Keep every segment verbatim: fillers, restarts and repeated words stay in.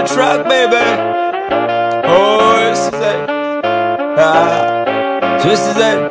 the track, baby. Oh, je suis zen. Ah, je suis zen.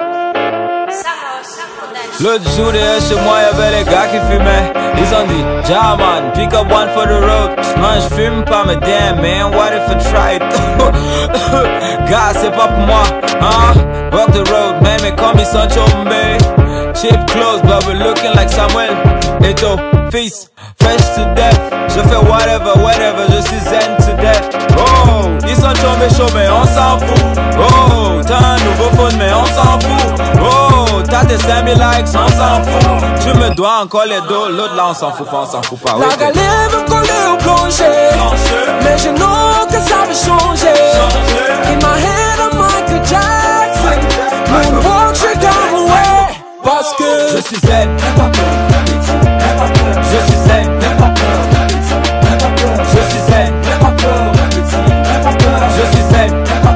L'autre jour derrière chez moi y'avait les gars qui fumaient. Ils ont dit, ja man, pick up one for the road. Non je fume pas mais damn man, what if I tried? Gars c'est pas pour moi, hein? Rock the road, man mais comme ils sont chombés. Cheap clothes but we're looking like Samuel Eto'o, fils, fresh to death. Je fais whatever, whatever, je suis zen to death. Oh, ils sont chombés, chombés, on s'en fout. Oh, t'as un nouveau phone mais on s'en fout. Oh, t'as tes cinq mille likes, on s'en fout. Tu me dois encore les dos, l'autre là on s'en fout pas, on s'en fout pas. La galère veut coller au plancher, mais je know que ça va changer. In my head I'm Michael Jackson, moonwalk straight down the way. Parce que je suis zen, je suis zen, je suis zen, je suis zen,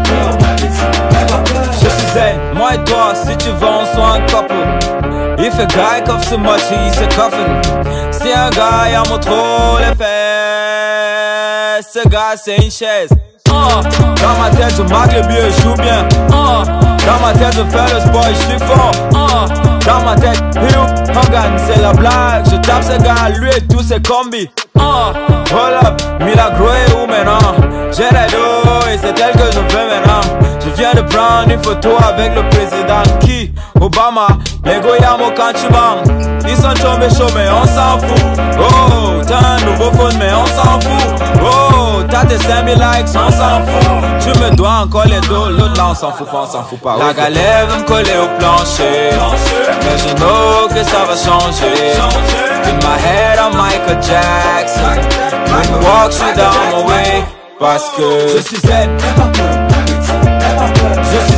je suis zen. Moi et toi, si tu veux on soit un couple. If a guy coughs too much, he's a coffin. Si un gars y a mon trop les fesses, ce gars c'est une chaise. Oh, dans ma tête je marque le but, je joue bien. Oh, dans ma tête je fais le sport, je suis fort. Oh, dans ma tête, Hulk Hogan, c'est la blague. Je tape ce gars, lui et tous ses combis. Oh, hold up, Milagro est où maintenant? J'ai les dos et c'est elle que je veux maintenant. Je viens de prendre une photo avec le président qui? Obama, les goyamo quand tu bangs. Ils sont tombés chauds mais on s'en fout. Oh, t'as un nouveau phone mais on s'en fout. Oh, t'as tes cinq mille likes, on s'en fout. Tu me dois encore les dos, l'autre là on s'en fout pas, on s'en fout pas. La galère veut me coller au plancher, mais je know que ça va changer. In my head I'm Michael Jackson, moonwalk straight down my way. Parce que je suis zen, je suis